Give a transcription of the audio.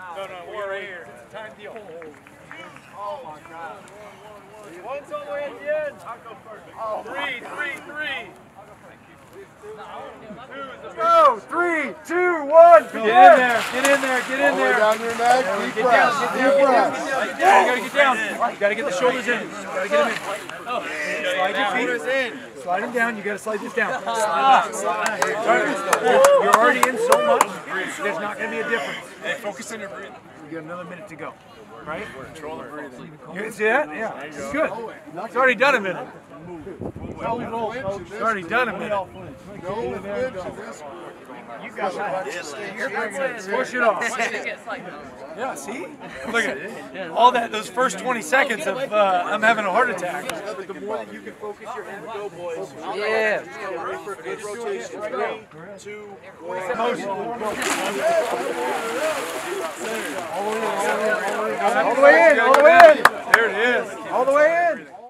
No, we're right here. It's a time deal. Oh my God. One's all the way at the end. I'll go first. Three. Go! 3, 2, 1. Get in there. Get in there. Down your neck, deep breath. Deep breath. You gotta get down. You gotta get the shoulders in. You gotta get them in. Slide your feet in. Slide them down. You gotta slide this down. You're already in so much. There's not gonna be a difference. Focus on your breathing. We got another minute to go. Right? Control the breathing. You see that? Yeah. It's good. It's already done a minute. It's already done a minute. No flinch in this one. You got that. Push it off. Yeah, see? Look at it. All that, those first 20 seconds of I'm having a heart attack. The more that you can focus your hand to go, boys. Yeah. Get ready for a good rotation. 3, 2, 1. Motion. All the way in. There it is. All the way in.